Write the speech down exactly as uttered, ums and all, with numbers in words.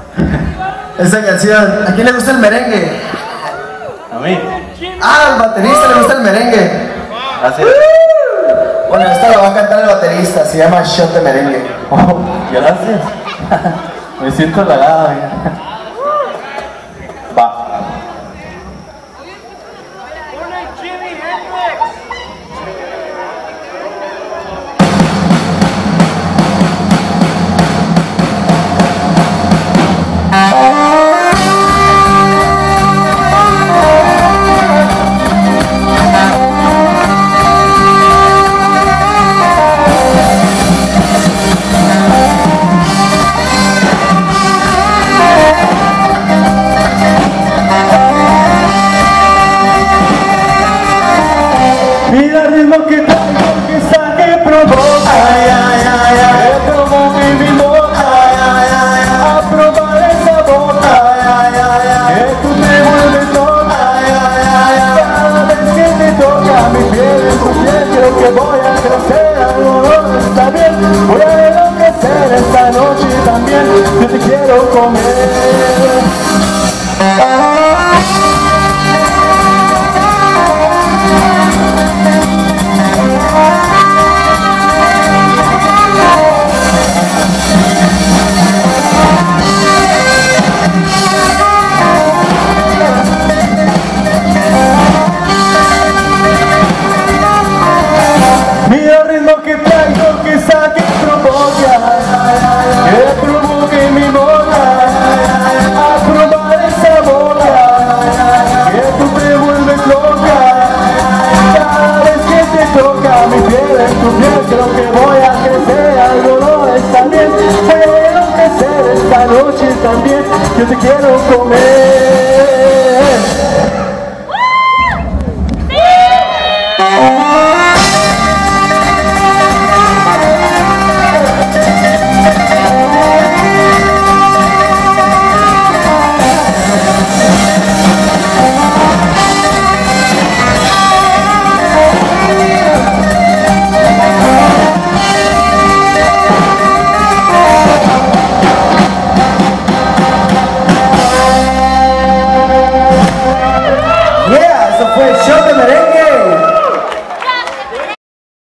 Esa canción, ¿a quién le gusta el merengue? A mí. Ah, al baterista le gusta el merengue. Gracias. Bueno, esta la va a cantar el baterista, se llama Shot de Merengue. Oh, gracias. Me siento halagado. Va. Mira el ritmo que traigo, que está que provoca, ay, ay, ay, ay, que provoca en mi boca, ay, ay, ay, a probar esa boca, ay, ay, ay, ay, que tú me vuelves loca, ay, ay, ay, cada vez que te toca mi piel en tu piel, creo que voy a crecer, algo no está bien, voy a enloquecer esta noche también, yo te quiero comer. Mira el ritmo que traigo, que saque provoca, que provoque mi boca, a probar esa boca, que tú te vuelves loca, cada vez que te toca mi piel en tu piel, creo que voy a crecer, algo no está bien, voy a enloquecer esta noche también, yo te quiero comer.